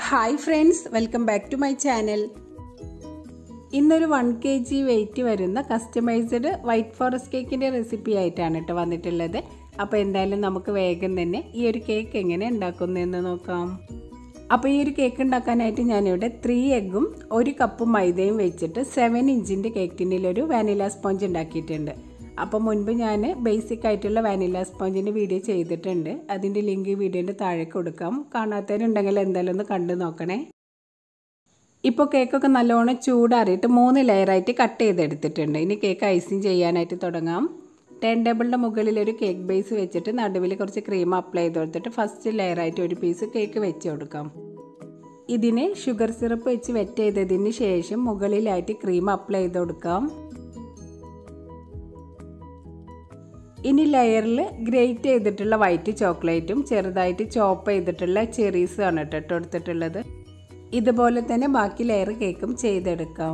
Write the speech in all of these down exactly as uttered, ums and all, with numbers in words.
Hi friends, welcome back to my channel. ഇന്നൊരു one kilogram weight വരുന്ന customised white forest കേക്കിന്റെ recipe ആയിട്ടാണ് ട്ടോ വന്നിട്ടുള്ളത്. അപ്പോൾ എന്തായാലും നമുക്ക് വേഗം തന്നെ ഈ ഒരു കേക്ക് എങ്ങനെ ഉണ്ടാക്കുന്നതെന്ന് നോക്കാം. അപ്പോൾ ഈ ഒരു കേക്ക് ഉണ്ടാക്കാനായിട്ട് ഞാൻ ഇവിടെ three എഗ്ഗും ഒരു കപ്പ് മൈദയും വെച്ചിട്ട് seven ഇഞ്ചിന്റെ കേക്ക് ടിന്നിൽ ഒരു വാനില സ്പോഞ്ച് ഉണ്ടാക്കിയിട്ടുണ്ട്. അപ്പോൾ മുൻപ് ഞാൻ ബേസിക് ആയിട്ടുള്ള വാനില സ്പോഞ്ചിന്റെ വീഡിയോ ചെയ്തിട്ടുണ്ട്. അതിന്റെ ലിങ്ക് വീഡിയോയുടെ താഴെ കൊടുക്കാം. കാണാത്തവരുണ്ടെങ്കിൽ എന്തായാലും ഒന്ന് കണ്ടു നോക്കണേ. ഇപ്പോൾ കേക്കൊക്കെ നല്ലോണം ചൂടാറിയിട്ട് മൂന്ന് ലെയർ ആയിട്ട് കട്ട് ചെയ്തെടുത്തിട്ടുണ്ട്. ഇനി കേക്ക് ഐസിങ് ചെയ്യാനായിട്ട് തുടങ്ങാം. ടേൺ ടേബിളിന്റെ മുകളിൽ ഒരു കേക്ക് ബേസ് വെച്ചിട്ട് നടുവിൽ കുറച്ച് ക്രീം അപ്ലൈ ചെയ്ത് കൊടുത്തിട്ട് ഫസ്റ്റ് ലെയർ ആയിട്ട് ഒരു പീസ് കേക്ക് വെച്ച് കൊടുക്കാം. ഇതിനെ ഷുഗർ സിറപ്പ് വെച്ച് വെറ്റ് ചെയ്തതിന് ശേഷം മുകളിലായിട്ട് ക്രീം അപ്ലൈ ചെയ്ത് കൊടുക്കാം. ഇനി ലെയറിൽ ഗ്രേറ്റ് ചെയ്തിട്ടുള്ള വൈറ്റ് ചോക്ലേറ്റും ചെറുതായിട്ട് ചോപ്പ് ചെയ്തിട്ടുള്ള ചെറീസും ആണ് ഇട്ട് കൊടുത്തിട്ടുള്ളത്. ഇതുപോലെ തന്നെ ബാക്കി ലെയർ കേക്കും ചെയ്തെടുക്കാം.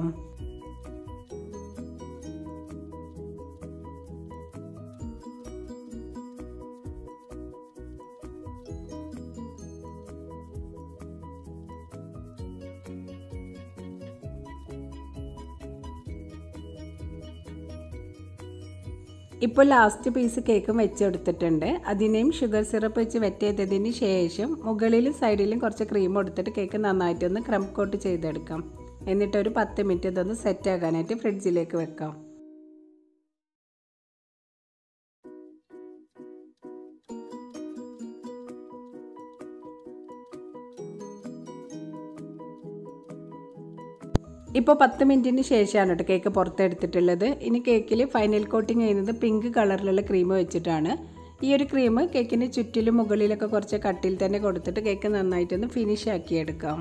ഇപ്പോൾ ലാസ്റ്റ് പീസ് കേക്കും വെച്ചെടുത്തിട്ടുണ്ട്. അതിനെയും ഷുഗർ സിറപ്പ് വെച്ച് വെറ്റ് ചെയ്തതിന് ശേഷം മുകളിലും സൈഡിലും കുറച്ച് ക്രീം എടുത്തിട്ട് കേക്ക് നന്നായിട്ടൊന്ന് ക്രം കോട്ട് ചെയ്തെടുക്കാം. എന്നിട്ടൊരു പത്ത് മിനിറ്റ് ഇതൊന്ന് സെറ്റ് ആകാനായിട്ട് ഫ്രിഡ്ജിലേക്ക് വെക്കാം. ഇപ്പോൾ പത്ത് മിനിറ്റിന് ശേഷമാണ് കേട്ടോ കേക്ക് പുറത്തെടുത്തിട്ടുള്ളത്. ഇനി കേക്കിൽ ഫൈനൽ കോട്ടിങ് ചെയ്യുന്നത് പിങ്ക് കളറിലുള്ള ക്രീം വെച്ചിട്ടാണ്. ഈ ഒരു ക്രീം കേക്കിന് ചുറ്റിലും മുകളിലൊക്കെ കുറച്ച് കട്ടിൽ തന്നെ കൊടുത്തിട്ട് കേക്ക് നന്നായിട്ടൊന്ന് ഫിനിഷ് ആക്കിയെടുക്കാം.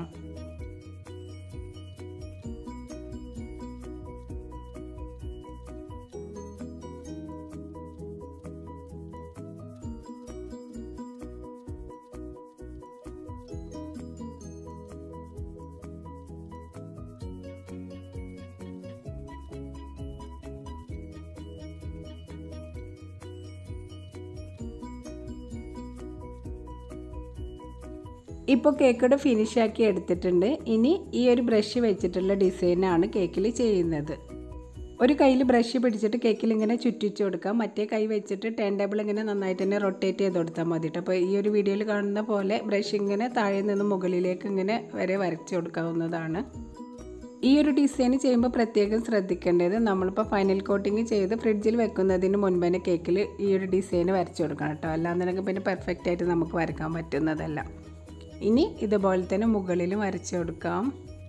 ഇപ്പോൾ കേക്കോടെ ഫിനിഷ് ആക്കി എടുത്തിട്ടുണ്ട്. ഇനി ഈ ഒരു ബ്രഷ് വെച്ചിട്ടുള്ള ഡിസൈനാണ് കേക്കിൽ ചെയ്യുന്നത്. ഒരു കയ്യിൽ ബ്രഷ് പിടിച്ചിട്ട് കേക്കിൽ ഇങ്ങനെ ചുറ്റിച്ച് കൊടുക്കാം. മറ്റേ കൈ വെച്ചിട്ട് ടേൺ ടേബിൾ ഇങ്ങനെ നന്നായിട്ട് തന്നെ റൊട്ടേറ്റ് ചെയ്ത് കൊടുത്താൽ മതി കേട്ടോ. അപ്പോൾ ഈ ഒരു വീഡിയോയിൽ കാണുന്ന പോലെ ബ്രഷ് ഇങ്ങനെ താഴെ നിന്ന് മുകളിലേക്ക് ഇങ്ങനെ വരെ വരച്ച് കൊടുക്കാവുന്നതാണ്. ഈ ഒരു ഡിസൈൻ ചെയ്യുമ്പോൾ പ്രത്യേകം ശ്രദ്ധിക്കേണ്ടത് നമ്മളിപ്പോൾ ഫൈനൽ കോട്ടിങ് ചെയ്ത് ഫ്രിഡ്ജിൽ വെക്കുന്നതിന് മുൻപ് തന്നെ കേക്കിൽ ഈ ഒരു ഡിസൈൻ വരച്ച് കൊടുക്കണം കേട്ടോ. അല്ലാന്നുണ്ടെങ്കിൽ പിന്നെ പെർഫെക്റ്റ് ആയിട്ട് നമുക്ക് വരയ്ക്കാൻ പറ്റുന്നതല്ല. ഇനി ഇതുപോലെ തന്നെ മുകളിലും വരച്ചു കൊടുക്കാം.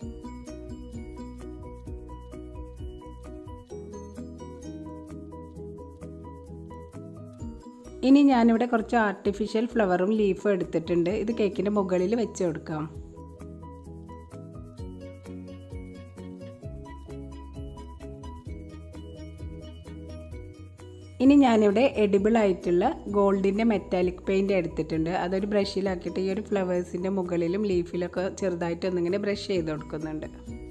ഇനി ഞാനിവിടെ കുറച്ച് ആർട്ടിഫിഷ്യൽ ഫ്ലവറും ലീഫും എടുത്തിട്ടുണ്ട്. ഇത് കേക്കിൻ്റെ മുകളിൽ വെച്ച് കൊടുക്കാം. ഇനി ഞാനിവിടെ എഡിബിൾ ആയിട്ടുള്ള ഗോൾഡിൻ്റെ മെറ്റാലിക് പെയിൻറ് എടുത്തിട്ടുണ്ട്. അതൊരു ബ്രഷിലാക്കിയിട്ട് ഈ ഒരു ഫ്ലവേഴ്സിൻ്റെ മുകളിലും ലീഫിലൊക്കെ ചെറുതായിട്ട് ഒന്നിങ്ങനെ ബ്രഷ് ചെയ്ത് കൊടുക്കുന്നുണ്ട്.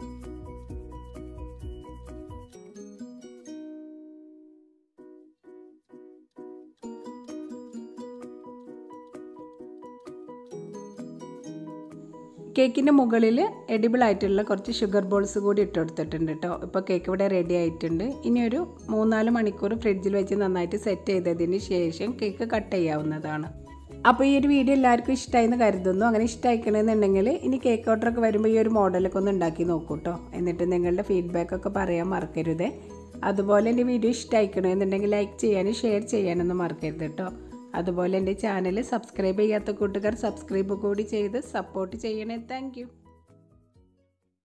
കേക്കിൻ്റെ മുകളിൽ എഡിബിൾ ആയിട്ടുള്ള കുറച്ച് ഷുഗർ ബോൾസ് കൂടി ഇട്ട് കൊടുത്തിട്ടുണ്ട് കേട്ടോ. ഇപ്പോൾ കേക്ക് ഇവിടെ റെഡി ആയിട്ടുണ്ട്. ഇനി ഒരു മൂന്നാല് മണിക്കൂർ ഫ്രിഡ്ജിൽ വെച്ച് നന്നായിട്ട് സെറ്റ് ചെയ്തതിന് ശേഷം കേക്ക് കട്ട് ചെയ്യാവുന്നതാണ്. അപ്പോൾ ഈ ഒരു വീഡിയോ എല്ലാവർക്കും ഇഷ്ടമായെന്ന് കരുതുന്നു. അങ്ങനെ ഇഷ്ടമായിക്കണമെന്നുണ്ടെങ്കിൽ ഇനി കേക്ക് ഓർഡറൊക്കെ വരുമ്പോൾ ഈ ഒരു മോഡലൊക്കെ ഒന്ന് ഉണ്ടാക്കി നോക്കൂ കേട്ടോ. എന്നിട്ട് നിങ്ങളുടെ ഫീഡ്ബാക്കൊക്കെ പറയാൻ മറക്കരുത്. അതുപോലെ എൻ്റെ വീഡിയോ ഇഷ്ടമായിക്കണമെന്നുണ്ടെങ്കിൽ ലൈക്ക് ചെയ്യാനും ഷെയർ ചെയ്യാനൊന്നും മറക്കരുത് കേട്ടോ. അതുപോലെ എൻ്റെ ചാനൽ സബ്സ്ക്രൈബ് ചെയ്യാത്ത കൂട്ടുകാർ സബ്സ്ക്രൈബ് കൂടി ചെയ്ത് സപ്പോർട്ട് ചെയ്യണേ. Thank U.